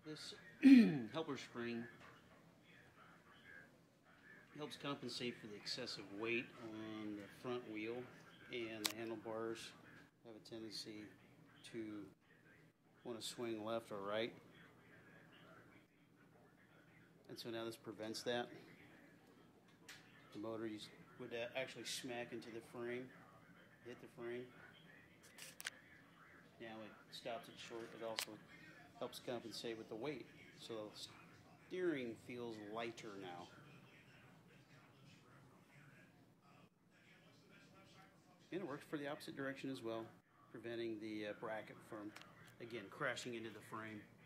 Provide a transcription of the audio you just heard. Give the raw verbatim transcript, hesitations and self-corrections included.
This helper spring helps compensate for the excessive weight on the front wheel, and the handlebars have a tendency to want to swing left or right. And so now this prevents that. The motor you would actually smack into the frame, hit the frame. Now it stops it short. It also helps compensate with the weight. So the steering feels lighter now. And it works for the opposite direction as well, preventing the uh, bracket from, again, crashing into the frame.